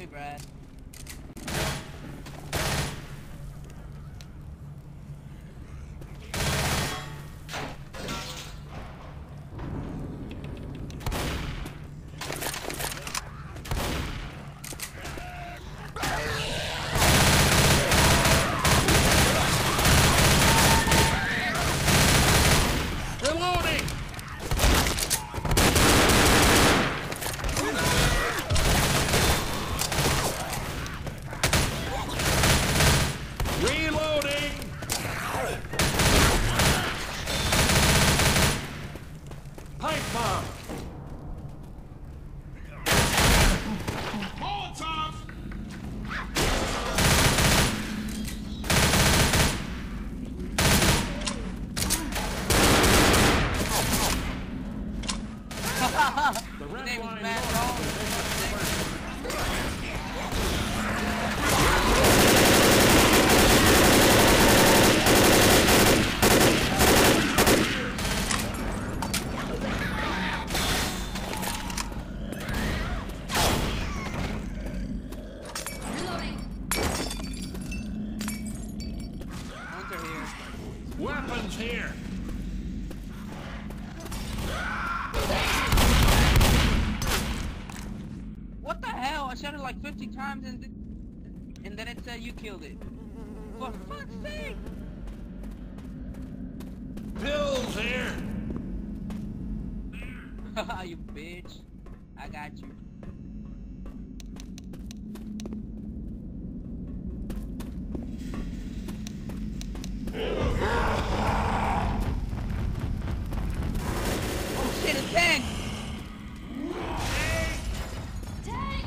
me, Brad. Weapons here! What the hell? I shot it like 50 times and then it said you killed it. For fuck's sake! Pills here! Haha, you bitch. I got you. Oh shit, it's tank! Tank!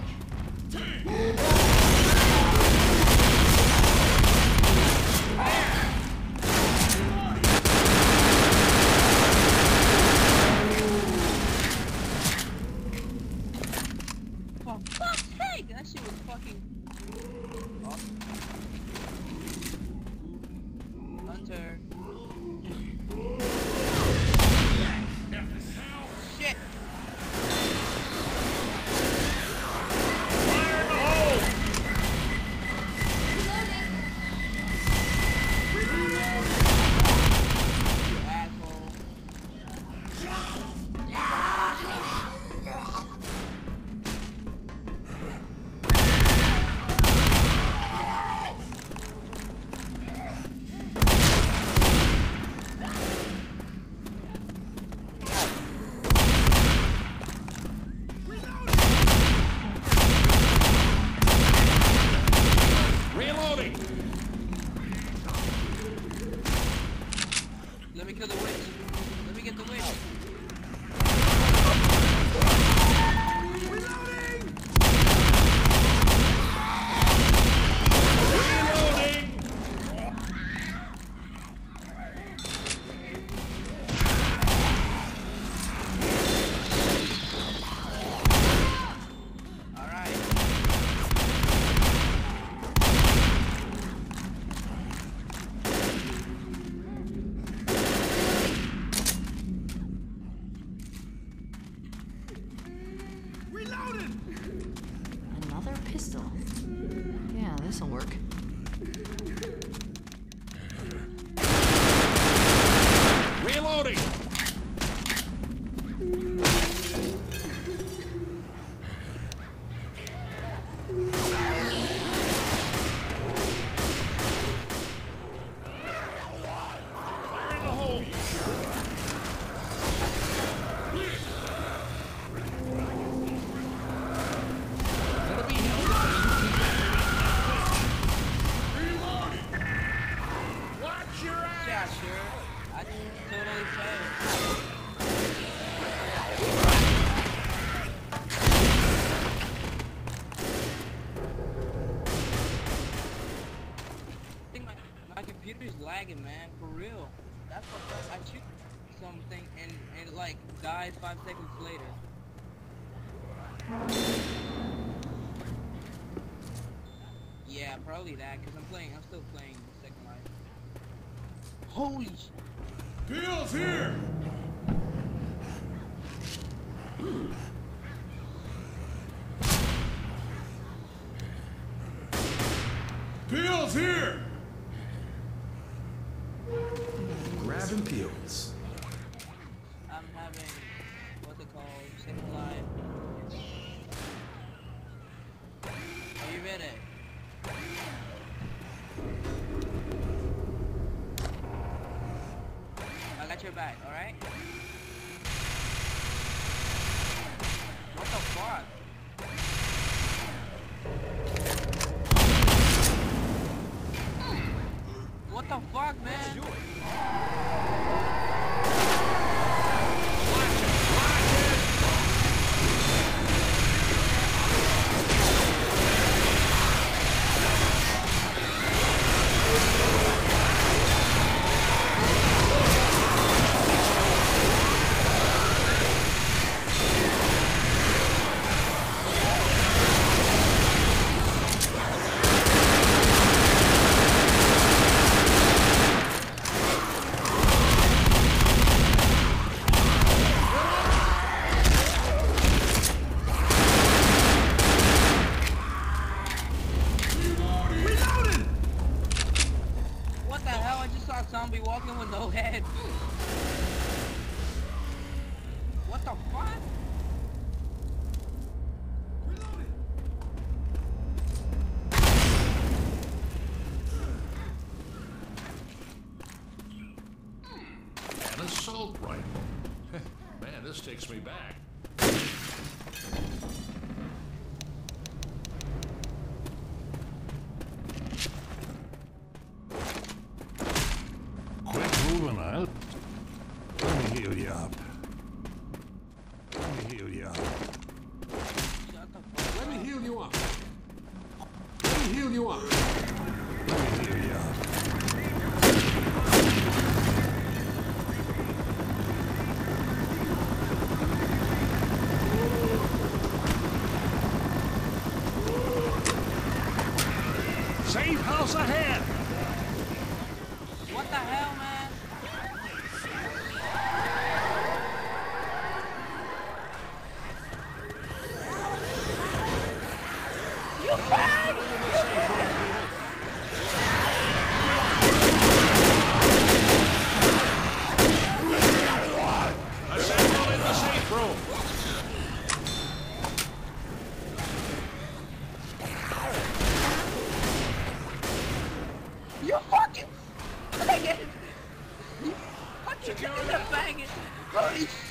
For fuck's sake! That shit was fucking awesome. Hunter. Shit! Fire in the hole! You asshole. Reloading! Let me kill the witch. Let me get the witch. Reloading! Alright. Another pistol. Yeah, this'll work. Reloading! Fire in the hole! Gotta be held. Watch your ass! Yeah, sure. I totally said. I think my computer's lagging, man, for real. That's what I shoot something and it like dies 5 seconds later. Yeah, probably that, cause I'm still playing Second Life. Holy shit. Pills here! Pills here! Grabbing pills. I'm having, what's it called? Second life. Are you ready? I got your back, alright? What the fuck? What the fuck, man? What the hell? I just saw a zombie walking with no head. What the fuck? An assault rifle. Man, this takes me back. Quit moving, I'll... Let me heal you up. Let me heal you up. Shut the fuck Let me up. heal you up. Let me heal you up. Let me heal you up. Safe house ahead! What the hell, man? You bad! Assemble in the safe room! You fucking banging! You fucking banging! Holy